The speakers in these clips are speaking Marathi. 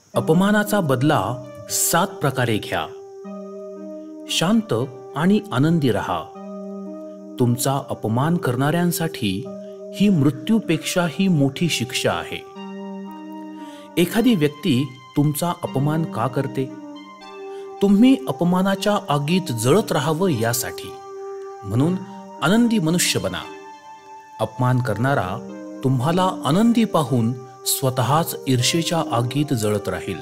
अपमानाचा बदला 7 प्रकारे घ्या. शांत आणि आनंदी रहा. तुमचा अपमान करणाऱ्यांसाठी ही मृत्यूपेक्षाही मोठी शिक्षा आहे. एखादी व्यक्ती तुमचा अपमान का करते? तुम्ही अपमानाच्या आगीत जळत राहावं यासाठी. म्हणून आनंदी मनुष्य बना. अपमान करणारा तुम्हाला आनंदी पाहून स्वतःच ईर्षेच्या आगीत जळत राहील.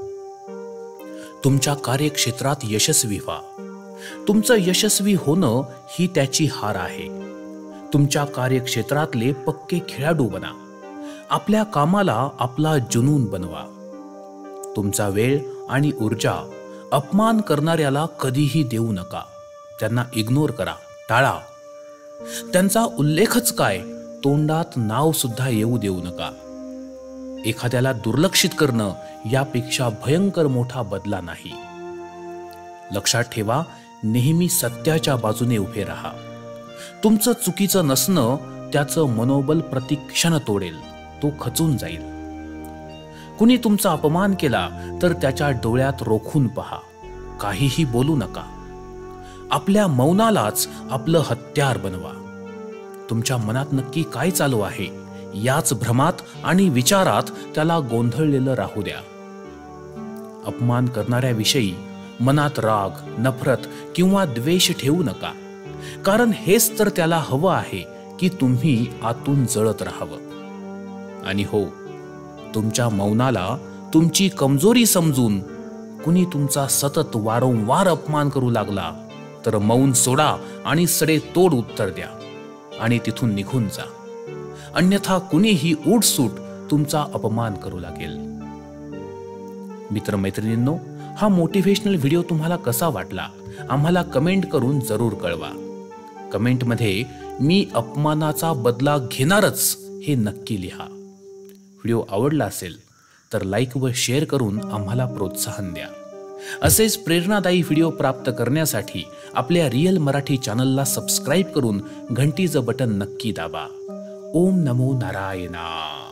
तुमच्या कार्यक्षेत्रात यशस्वी व्हा. तुमचं यशस्वी होणं ही त्याची हार आहे. तुमच्या कार्यक्षेत्रातले पक्के खेळाडू बना. आपल्या कामाला आपला जुनून बनवा. तुमचा वेळ आणि ऊर्जा अपमान करणाऱ्याला कधीही देऊ नका. त्यांना इग्नोर करा, टाळा. त्यांचा उल्लेखच काय, तोंडात नाव सुद्धा येऊ देऊ नका. एखाद्याला दुर्लक्षित करणं यापेक्षा भयंकर मोठा बदला नाही. लक्षात ठेवा, नेहमी सत्याच्या बाजूने उभे राहा. तुमचं चुकीचं नसणं त्याचं मनोबल प्रतिक्षण तोडेल. तो खचून जाईल. कुणी तुमचा अपमान केला तर त्याच्या डोळ्यात रोखून पहा. काहीही बोलू नका. आपल्या मौनालाच आपलं हत्यार बनवा. तुमच्या मनात नक्की काय चालू आहे याच भ्रमात आणि विचारात त्याला गोंधळलेलं राहू द्या. अपमान करणाऱ्याविषयी मनात राग, नफरत किंवा द्वेष ठेवू नका. कारण हेच तर त्याला हवं आहे की तुम्ही आतून जळत राहावं. आणि हो, तुमच्या मौनाला तुमची कमजोरी समजून कुणी तुमचा सतत वारंवार अपमान करू लागला तर मौन सोडा आणि सडेतोड उत्तर द्या आणि तिथून निघून जा. अन्यथा कुणीही उठसूट तुमचा अपमान करू लागेल. मित्रमैत्रिणींनो, हा मोटिव्हेशनल व्हिडिओ तुम्हाला कसा वाटला आम्हाला कमेंट करून जरूर कळवा. कमेंटमध्ये मी अपमानाचा बदला घेणारच हे नक्की लिहा. व्हिडिओ आवडला असेल तर लाईक व शेअर करून आम्हाला प्रोत्साहन द्या. असेच प्रेरणादायी व्हिडिओ प्राप्त करण्यासाठी आपल्या रिअल मराठी चॅनलला सबस्क्राईब करून घंटीचं बटन नक्की दाबा. ओम नमो नारायणा.